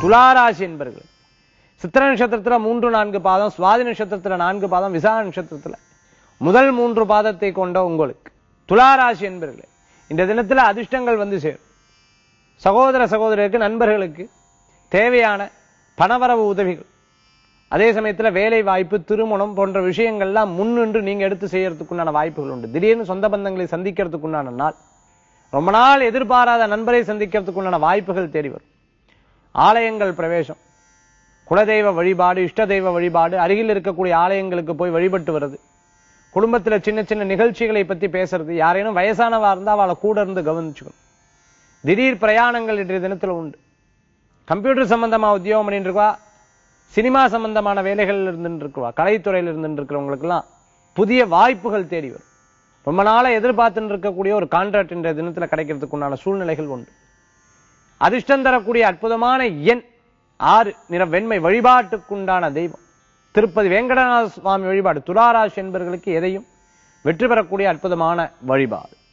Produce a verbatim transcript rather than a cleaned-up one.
துளாராசி என்பர்கள் சித்திர நட்சத்திரத்துல மூன்று நான்கு பாதம், சுவாதி நட்சத்திரத்துல நான்கு பாதம், விசாக நட்சத்திரத்துல முதல் மூன்று பாதத்தை கொண்ட உங்களுக்கு துளாராசி என்பர்களே இந்த தினத்துல அதிர்ஷ்டங்கள் வந்து சேரும். சகோதர சகோதரருக்கு நண்பர்களுக்கு தேவையான பணவரவு உதவிகள், அதே சமயத்துல வேலை வாய்ப்பு, திருமணம் போன்ற விஷயங்கள்லாம் முன்னின்று நீங்க எடுத்து செய்யறதுக்குண்டான வாய்ப்புகள் உண்டு. திடீர்னு சொந்த பந்தங்களை சந்திக்கிறதுக்குண்டான நாள், ரொம்ப நாள் எதிர்பாராத நண்பரை சந்திக்கிறதுக்குண்டான வாய்ப்புகள் தேடி வரும். ஆலயங்கள் பிரவேசம், குலதெய்வ வழிபாடு, இஷ்ட தெய்வ வழிபாடு, அருகில் இருக்கக்கூடிய ஆலயங்களுக்கு போய் வழிபட்டு வருது, குடும்பத்துல சின்ன சின்ன நிகழ்ச்சிகளை பத்தி பேசுறது, யாரேனும் வயசானவா இருந்தா அவளை கூட இருந்து கவனிச்சுக்கணும். திடீர் பிரயாணங்கள் இன்றைய தினத்துல உண்டு. கம்ப்யூட்டர் சம்பந்தமா உத்தியோகம் பண்ணிட்டு இருக்கா, சினிமா சம்பந்தமான வேலைகள் இருந்துட்டு இருக்குவா, கலைத்துறையில் இருந்துட்டு இருக்கிறவங்களுக்கு எல்லாம் புதிய வாய்ப்புகள் தேடி வரும். ரொம்ப நாளா எதிர்பார்த்துட்டு இருக்கக்கூடிய ஒரு கான்ட்ராக்ட் இன்றைய தினத்துல கிடைக்கிறதுக்கு உண்டான சூழ்நிலைகள் உண்டு. அதிர்ஷ்டம் தரக்கூடிய அற்புதமான எண் ஆறு, நிற வெண்மை. வழிபாட்டுக்குண்டான தெய்வம் திருப்பதி வெங்கடநாத சுவாமி வழிபாடு. துளாராசி என்பவர்களுக்கு எதையும் வெற்றி பெறக்கூடிய அற்புதமான வழிபாடு.